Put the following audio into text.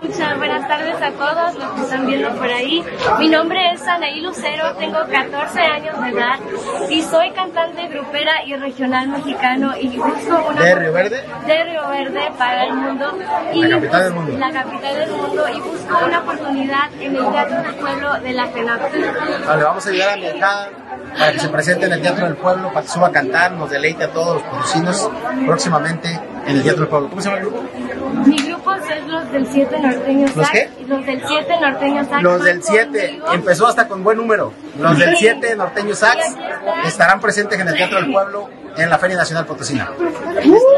Muchas buenas tardes a todos los que están viendo por ahí. Mi nombre es Anaí Lucero, tengo 14 años de edad y soy cantante grupera y regional mexicano y busco una... ¿De Río Verde? De Río Verde para el mundo. Y la capital del mundo. La capital del mundo, y busco una oportunidad en el Teatro del Pueblo de la FENAP. Vale, vamos a ayudar a mi hija para que se presente en el Teatro del Pueblo, para que suba a cantar, nos deleite a todos los potosinos próximamente en el Teatro del Pueblo. ¿Cómo se llama el grupo? Mi grupo es los del 7 Norteño Sax. ¿Los qué? Los del 7 Norteño Sax. Los del 7, empezó hasta con buen número. Los del 7 Norteño Sax estarán presentes en el Teatro del Pueblo en la Feria Nacional Potosina.